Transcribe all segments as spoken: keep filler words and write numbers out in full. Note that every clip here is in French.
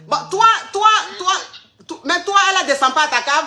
Bon, toi, toi, toi, toi, mais toi, elle ne descend pas à ta cave?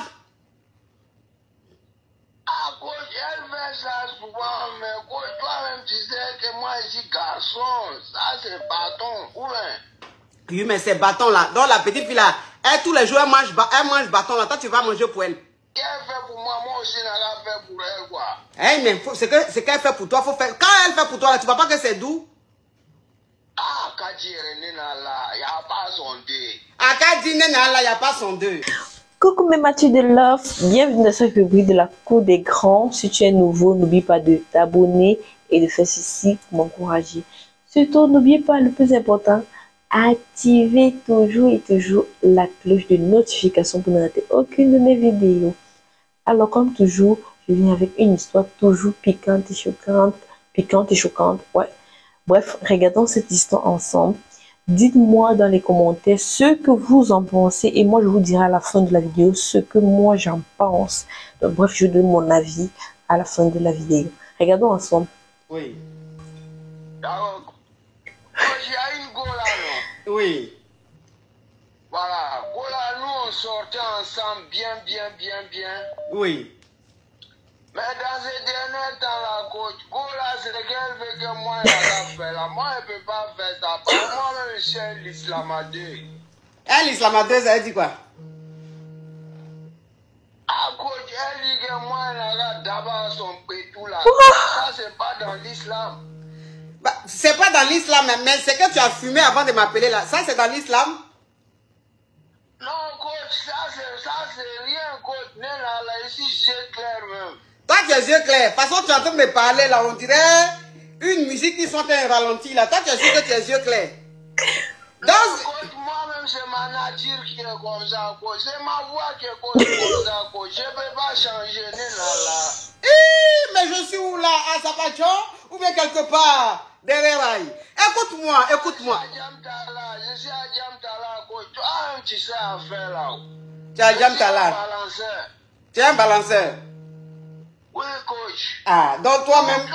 Ah, coach, elle fait ça souvent, mais coach, toi-même, tu sais que moi, je suis garçon. Ça, c'est bâton. Où est? Oui, mais c'est bâton là. Donc, la petite fille là, elle, tous les jours, elle mange, elle mange bâton là. Toi, tu vas manger pour elle. Qu'elle fait pour moi, moi aussi, elle a fait pour elle, quoi. Eh, mais c'est que ce qu'elle fait pour toi, faut faire. Quand elle fait pour toi, là, tu ne vois pas que c'est doux? Ah, Kadi Renina là, il n'y a pas son dé. Ah, Kadi Renina là, il n'y a pas son deux. Coucou mes Mathieu de Love, bienvenue dans cette rubrique de la cour des grands. Si tu es nouveau, n'oublie pas de t'abonner et de faire ceci pour m'encourager. Surtout, n'oubliez pas le plus important, activez toujours et toujours la cloche de notification pour ne rater aucune de mes vidéos. Alors comme toujours, je viens avec une histoire toujours piquante et choquante, piquante et choquante, ouais. Bref, regardons cette histoire ensemble. Dites-moi dans les commentaires ce que vous en pensez et moi je vous dirai à la fin de la vidéo ce que moi j'en pense. Donc, bref, je donne mon avis à la fin de la vidéo. Regardons ensemble. Oui. D'accord. Il y a une Gola, non? Oui. Voilà, Gola, nous on sortait ensemble bien, bien, bien, bien. Oui. Mais dans ces derniers temps, la coach, Gola, c'est qu'elle veut que moi, elle a fait là. Moi, elle ne peut pas faire ça. Parce que moi-même, je suis l'islamadeuse. Elle, l'islamadeuse, elle dit quoi? Ah, coach, elle dit que moi, elle a d'abord son pétou là. Ça, c'est pas dans l'islam. Bah, c'est pas dans l'islam, mais c'est que tu as fumé avant de m'appeler là. Ça, c'est dans l'islam? Non, coach, ça, c'est rien, coach. N'est là, là, ici, j'ai clair même. Toi, tu as les yeux clairs. De toute façon, tu es en train de me parler là. On dirait une musique qui sont un ralenti là. Toi, tu as sûr que tu as les yeux clairs. Dans... Moi-même, c'est ma nature qui est comme ça, coach. C'est ma voix qui est comme ça, coach. Je ne peux pas changer, n'est là, là. Hi, mais je suis où là? À Zapacho? Ou bien quelque part derrière là? Écoute-moi, écoute-moi. Je suis à Djamtala, coach. Toi, tu sais à faire là. Tu es à Djamtala? Tu es un balanceur? Oui, coach. Ah, donc toi-même.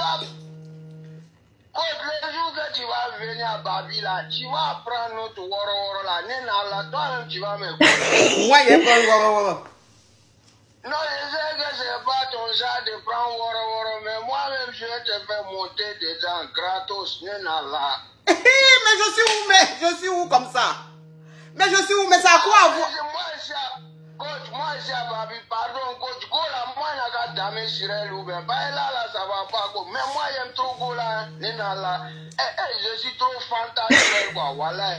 Coach, le jour que tu vas venir à Babi là, tu vas prendre notre woro woro là. Néna là, toi-même tu vas me connaître. Moi, je prends woro woro. Non, je sais que c'est pas ton genre de prendre woro woro, mais moi-même je vais te faire monter dedans gratos. Néna là. Mais je suis où, mais je suis où comme ça? Mais je suis où, mais c'est à quoi avoir? Moi, je coach, moi je suis à Babi, pardon, coach. Go là, moi je n'ai pas damé sur elle ou bien. Bah là, là, ça va pas. Mais moi j'aime trop go là. Néna là. Eh, eh, je suis trop fantastique, quoi. Voilà.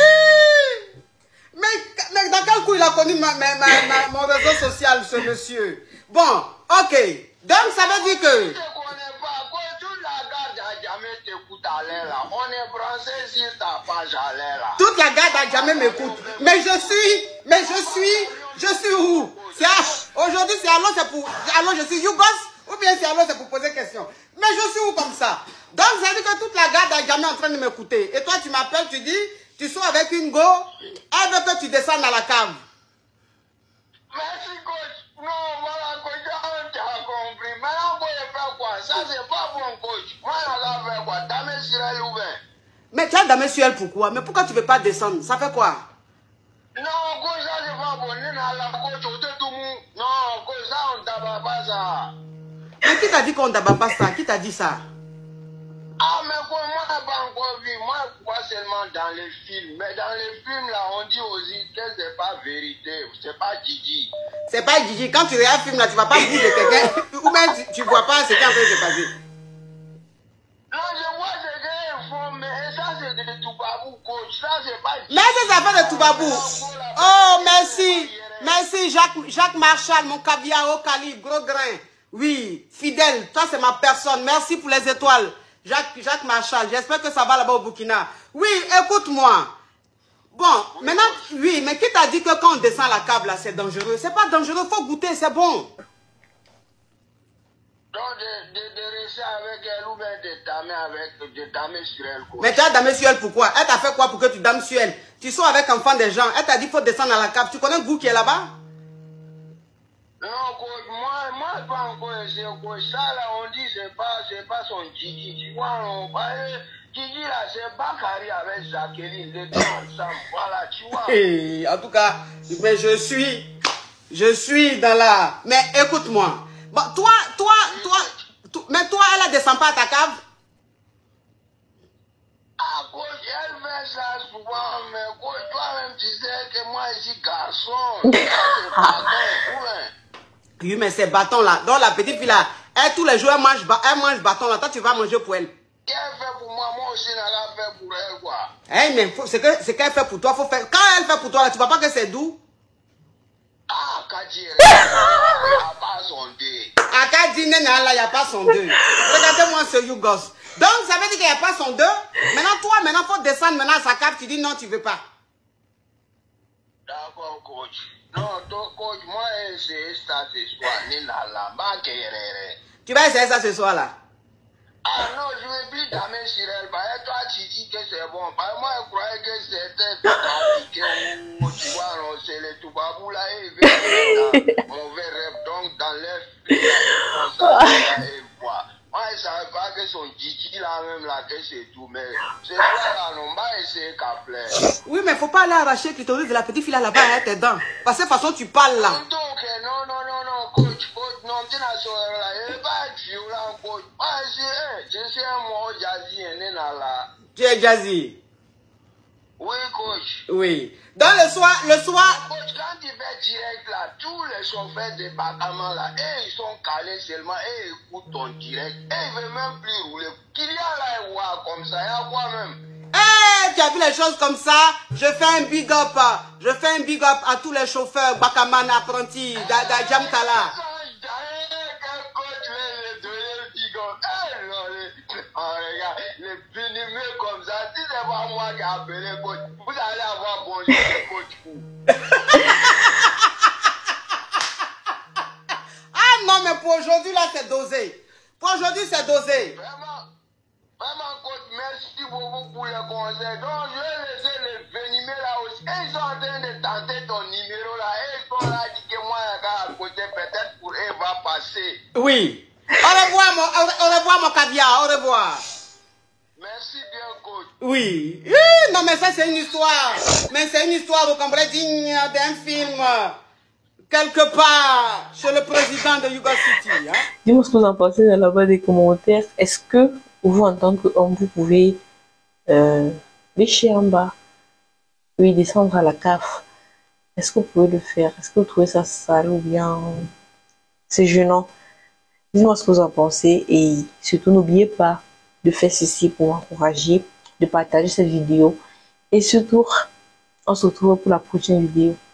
Mais, mais dans quel coup il a connu ma, ma, ma, ma, mon réseau social, ce monsieur? Bon, ok. Donc ça veut dire que... Je ne connais pas. Quoi, toute la garde a jamais t'écoute à l'air là. On est branché sur ta page à l'air là. Toute la garde a jamais m'écoute. Mais je suis, mais je suis, je suis où? Aujourd'hui c'est allô, c'est pour... Allô, je suis Yougos? Ou bien c'est allô, c'est pour poser question. Mais je suis où comme ça? Donc ça veut dire que toute la garde a jamais en train de m'écouter. Et toi tu m'appelles, tu dis... Tu sois avec une go, elle veut que tu descendes dans la cave. Merci, coach. Non, voilà, coach, tu as compris. Maintenant, coach, je fais quoi? Ça, c'est pas bon, coach. Moi, je vais faire quoi? Dame sur elle ou bien? Mais tu as damé sur elle pourquoi? Mais pourquoi tu ne veux pas descendre? Ça fait quoi? Non, coach, ça, c'est pas bon. Coach, on te tout. Non, coach, ça, on ne tabasse pas ça. Mais qui t'a dit qu'on ne tabasse pas ça? Qui t'a dit ça? Ah, mais quoi, moi, je n'ai pas encore vu. Moi, je vois seulement dans les films. Mais dans les films, là, on dit aussi que ce n'est pas vérité. C'est pas Gigi. C'est pas Gigi. Quand tu regardes un film, là, tu ne vas pas bouger quelqu'un. Ou même tu ne vois pas ce qui est en train de se passer. Non, je vois ce qu'ils font, mais ça, c'est de Toubabou, coach. Ça, c'est pas Gigi. Mais c'est affaires de Toubabou. Oh, merci. Merci, Jacques, Jacques Marshall, mon caviar au calibre, gros grain. Oui, fidèle. Toi, c'est ma personne. Merci pour les étoiles. Jacques, Jacques Marshall, j'espère que ça va là-bas au Burkina. Oui, écoute-moi. Bon, maintenant, oui, mais qui t'a dit que quand on descend la cave, là, c'est dangereux? C'est pas dangereux, il faut goûter, c'est bon. Donc, de, de, de rester avec elle ou bien de damer avec, de damer sur elle, quoi. Mais tu as damé sur elle pourquoi? Elle t'a fait quoi pour que tu dames sur elle? Tu sors avec enfant des gens, elle t'a dit qu'il faut descendre dans la cave. Tu connais le goût qui est là-bas? Non, coach, moi, moi, pas encore essayé, coach. Ça, là, on dit, c'est pas, c'est pas son Gigi. Tu vois, on parle, Gigi là, c'est Bakary avec Jacqueline, les deux ensemble. Voilà, tu vois. Hey, en tout cas, mais je suis, je suis dans la... Mais écoute-moi. Bon, toi, toi, toi, toi, mais toi, elle ne descend pas à ta cave? Ah, coach, elle fait ça souvent, mais coach, toi-même, tu sais que moi, je suis garçon. C'est bâton, oui, mais ces bâtons-là, donc la petite fille-là, elle, tous les jours, elle mange, elle mange bâton-là. Toi, tu vas manger pour elle. Elle fait pour moi, moi aussi, elle a fait pour elle, quoi. Eh, mais c'est qu'elle fait pour toi, faut faire. Quand elle fait pour toi, là, tu vois pas que c'est doux? Ah, Kadi, il n'y a pas son deux. Ah, Kadi, il n'y a pas son deux. Regardez-moi ce Yougos. Donc, ça veut dire qu'il n'y a pas son deux. Maintenant, toi, maintenant, faut descendre maintenant à sa cave, tu dis non, tu veux pas. D'accord, coach. Non, donc, coach, moi, c'est ça ce soir. Tu vas essayer ça ce soir, là? Ah non, je ne vais plus damer sur elle. Bah, toi, tu dis que c'est bon. Bah, moi, je croyais que c'était tout compliqué. Tu vois, non, c'est les toubabou là. Et dans mauvais rêve, donc dans l'air, comme ça, et voilà. Moi, je ne savais pas que son Gigi là même là, que c'est tout. Mais c'est ça là, on va essayer qu'à plaire. Oui, mais il ne faut pas aller arracher le clitoris de la petite fille là là-bas à tes dents. Parce que de toute façon, tu parles là. Donc, non, non, non, non, coach, coach, non, tu n'as pas là. Il n'est pas violent, coach. Moi, je suis un mot jazzy, il là. Tu es jazzy? Oui, coach. Oui. Donc le soir, le soir. Coach, quand tu fais direct là, tous les chauffeurs de département là, et ils sont calés seulement, et ils écoutent ton direct, et ils ne veulent même plus rouler. Qu'il y a là, et voir comme ça, il y a quoi même? Eh, hey, tu as vu les choses comme ça? Je fais un big up. Je fais un big up à tous les chauffeurs, Bakaman, apprentis, Dada Jamkala. Les bénimés comme ça, si c'est pas moi qui ai appelé coach, vous allez avoir bonjour de coach. Ah non, mais pour aujourd'hui, là, c'est dosé. Pour aujourd'hui, c'est dosé. Vraiment, vraiment, coach, merci beaucoup pour les conseils. Donc, je vais laisser les bénimés là aussi. Et ils sont en train de tenter ton numéro là. Et ils sont là, dit que moi, un gars à côté, peut-être pour eux, va passer. Oui. Au revoir, mon, au revoir, mon caviar. Au revoir. Merci bien, coach. Oui. Eh, non, mais ça, c'est une histoire. Mais c'est une histoire, vous comprenez, digne d'un film. Quelque part, chez le président de Yugo City. Hein? Dis-moi ce que vous en pensez dans la bas des commentaires. Est-ce que vous, en tant qu'homme, vous pouvez euh, lécher en bas, puis descendre à la C A F? Est-ce que vous pouvez le faire? Est-ce que vous trouvez ça sale ou bien c'est gênant? Dis-moi ce que vous en pensez et surtout n'oubliez pas de faire ceci pour m'encourager, de partager cette vidéo et surtout on se retrouve pour la prochaine vidéo.